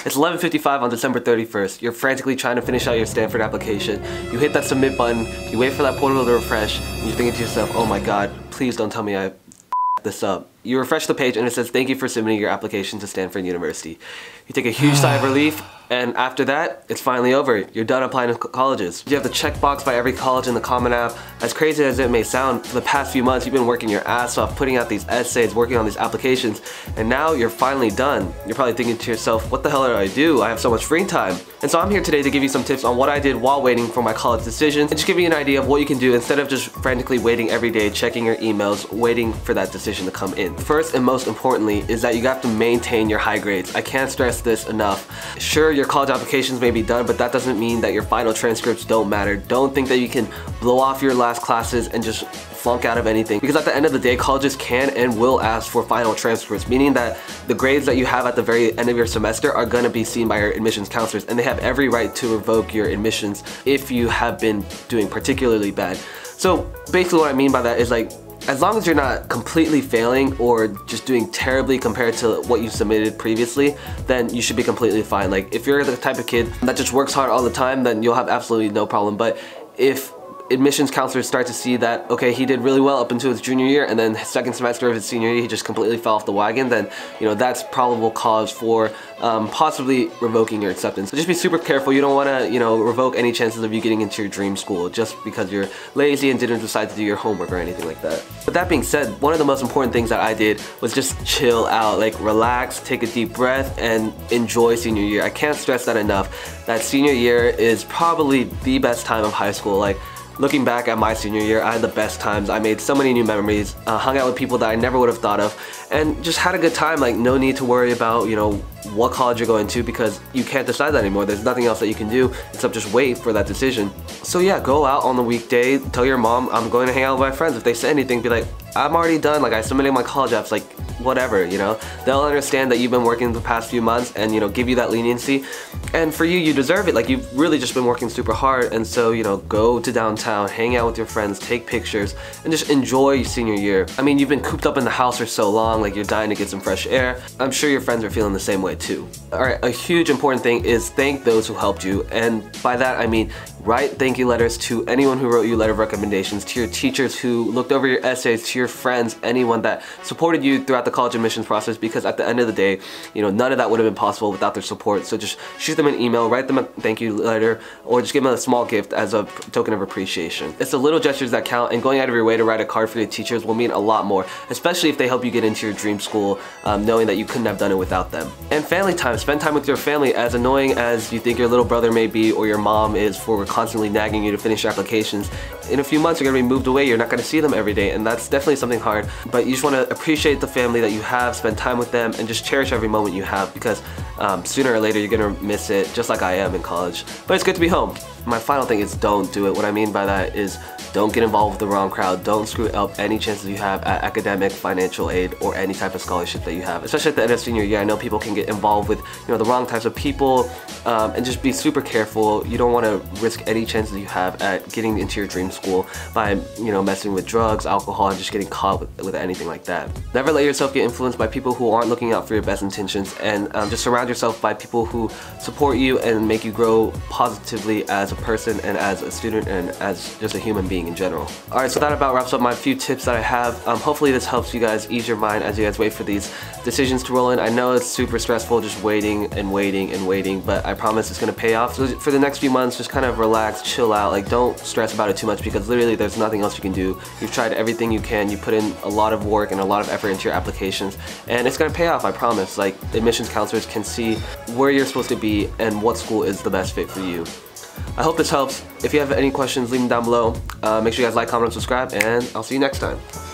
It's 11:55 on December 31st. You're frantically trying to finish out your Stanford application. You hit that submit button, you wait for that portal to refresh, and you're thinking to yourself, oh my god, please don't tell me I this up. You refresh the page and it says, thank you for submitting your application to Stanford University. You take a huge sigh of relief, and after that, it's finally over. You're done applying to colleges. You have the checkbox by every college in the Common App. As crazy as it may sound, for the past few months, you've been working your ass off, putting out these essays, working on these applications, and now you're finally done. You're probably thinking to yourself, what the hell do I do? I have so much free time. And so I'm here today to give you some tips on what I did while waiting for my college decisions, and just give you an idea of what you can do instead of just frantically waiting every day, checking your emails, waiting for that decision to come in. First and most importantly is that you have to maintain your high grades. I can't stress this enough. Sure, your college applications may be done, but that doesn't mean that your final transcripts don't matter. Don't think that you can blow off your last classes and just flunk out of anything, because at the end of the day, colleges can and will ask for final transcripts, meaning that the grades that you have at the very end of your semester are going to be seen by your admissions counselors, and they have every right to revoke your admissions if you have been doing particularly bad. So basically what I mean by that is, like, as long as you're not completely failing or just doing terribly compared to what you submitted previously, then you should be completely fine. Like, if you're the type of kid that just works hard all the time, then you'll have absolutely no problem. But if admissions counselors start to see that, okay, he did really well up until his junior year, and then his second semester of his senior year he just completely fell off the wagon, then that's probable cause for possibly revoking your acceptance. So just be super careful. You don't want to revoke any chances of you getting into your dream school just because you're lazy and didn't decide to do your homework or anything like that. But that being said, one of the most important things that I did was just chill out, like relax, take a deep breath, and enjoy senior year. I can't stress that enough. That senior year is probably the best time of high school. Like, looking back at my senior year, I had the best times. I made so many new memories, hung out with people that I never would have thought of, and just had a good time. Like, no need to worry about, what college you're going to, because you can't decide that anymore. There's nothing else that you can do except just wait for that decision. So yeah, go out on the weekday, tell your mom, I'm going to hang out with my friends. If they say anything, be like, I'm already done, like I submitted my college apps, like whatever, They'll understand that you've been working the past few months and, give you that leniency. And for you, you deserve it. Like, you've really just been working super hard, and so, go to downtown, hang out with your friends, take pictures, and just enjoy senior year. I mean, you've been cooped up in the house for so long, like you're dying to get some fresh air. I'm sure your friends are feeling the same way too. Alright, a huge important thing is thank those who helped you, and by that I mean write thank you letters to anyone who wrote you letter of recommendations, to your teachers who looked over your essays, to your friends, anyone that supported you throughout the college admissions process, because at the end of the day, none of that would have been possible without their support. So just shoot them an email, write them a thank you letter, or just give them a small gift as a token of appreciation. It's the little gestures that count, and going out of your way to write a card for your teachers will mean a lot more, especially if they help you get into your dream school, knowing that you couldn't have done it without them. And family time. Spend time with your family. As annoying as you think your little brother may be, or your mom is, for constantly nagging you to finish your applications, in a few months you're going to be moved away. You're not going to see them every day, and that's definitely something hard. But you just want to appreciate the family that you have, spend time with them, and just cherish every moment you have, because sooner or later you're going to miss it, just like I am in college. But it's good to be home. My final thing is don't do it. What I mean by that is don't get involved with the wrong crowd. Don't screw up any chances you have at academic, financial aid, or any type of scholarship that you have. Especially at the end of senior year, I know people can get involved with the wrong types of people, and just be super careful. You don't want to risk any chances you have at getting into your dream school by messing with drugs, alcohol, and just getting caught with anything like that. Never let yourself get influenced by people who aren't looking out for your best intentions, and just surround yourself by people who support you and make you grow positively as a person and as a student and as just a human being in general. Alright, so that about wraps up my few tips that I have. Hopefully this helps you guys ease your mind as you guys wait for these decisions to roll in. I know it's super stressful just waiting and waiting and waiting, but I promise it's going to pay off. So for the next few months, just kind of relax, chill out. Like, don't stress about it too much, because literally there's nothing else you can do. You've tried everything you can. You put in a lot of work and a lot of effort into your applications, and it's going to pay off, I promise. Like, admissions counselors can see where you're supposed to be and what school is the best fit for you. I hope this helps. If you have any questions, leave them down below. Make sure you guys like, comment, and subscribe, and I'll see you next time.